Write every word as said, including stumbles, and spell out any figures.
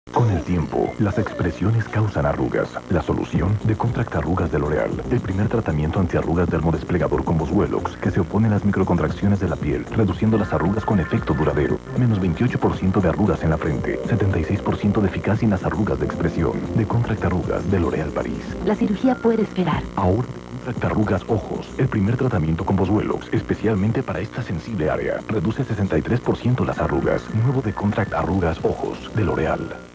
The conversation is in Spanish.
Con el tiempo, las expresiones causan arrugas. La solución de Contract Arrugas de L'Oréal. El primer tratamiento antiarrugas dermodesplegador con Boswellox que se opone a las microcontracciones de la piel, reduciendo las arrugas con efecto duradero. Menos veintiocho por ciento de arrugas en la frente. setenta y seis por ciento de eficacia en las arrugas de expresión. De Contract Arrugas de L'Oréal París. La cirugía puede esperar. Ahora de Contract Arrugas Ojos. El primer tratamiento con Boswellox, especialmente para esta sensible área. Reduce sesenta y tres por ciento las arrugas. Nuevo de Contract Arrugas Ojos de L'Oréal.